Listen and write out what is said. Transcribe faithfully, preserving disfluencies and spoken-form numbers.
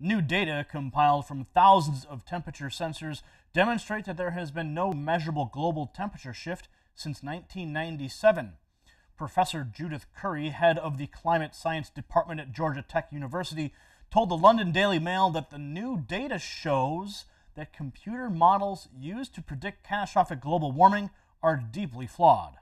New data compiled from thousands of temperature sensors demonstrate that there has been no measurable global temperature shift since nineteen ninety-seven. Professor Judith Curry, head of the Climate Science Department at Georgia Tech University, told the London Daily Mail that the new data shows that computer models used to predict catastrophic global warming are deeply flawed.